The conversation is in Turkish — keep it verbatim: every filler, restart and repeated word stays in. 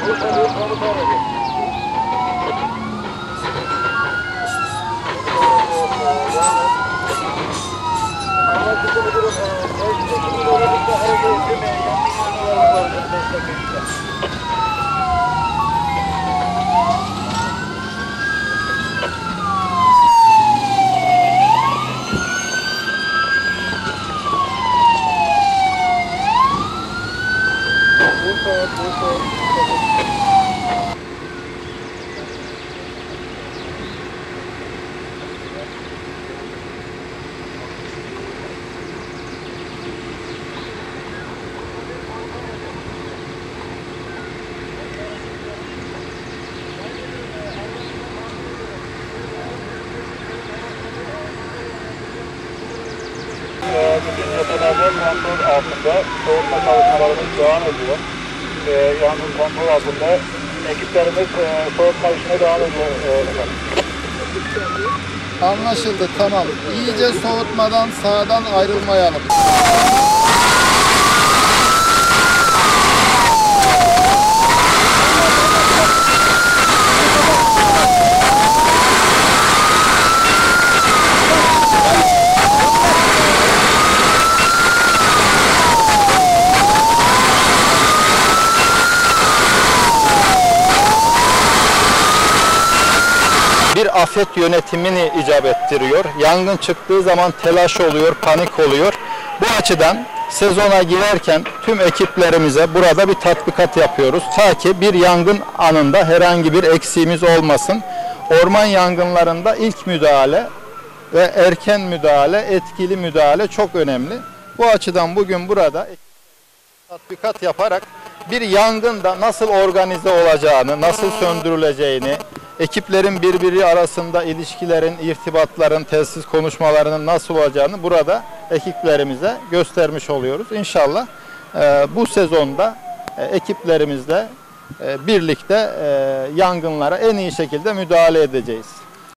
Bütün yakınlarda kontrol altında soğutma çalışmalarımız devam ediyor. Ee, yangın kontrol altında ekiplerimiz e, soğutma işine devam ediyor. E, Anlaşıldı, tamam. İyice soğutmadan sağdan ayrılmayalım. Bir afet yönetimini icap ettiriyor. Yangın çıktığı zaman telaş oluyor, panik oluyor. Bu açıdan sezona girerken tüm ekiplerimize burada bir tatbikat yapıyoruz. Ta ki bir yangın anında herhangi bir eksiğimiz olmasın. Orman yangınlarında ilk müdahale ve erken müdahale, etkili müdahale çok önemli. Bu açıdan bugün burada tatbikat yaparak bir yangında nasıl organize olacağını, nasıl söndürüleceğini, ekiplerin birbiri arasında ilişkilerin, irtibatların, telsiz konuşmalarının nasıl olacağını burada ekiplerimize göstermiş oluyoruz. İnşallah e, bu sezonda e, ekiplerimizle e, birlikte e, yangınlara en iyi şekilde müdahale edeceğiz.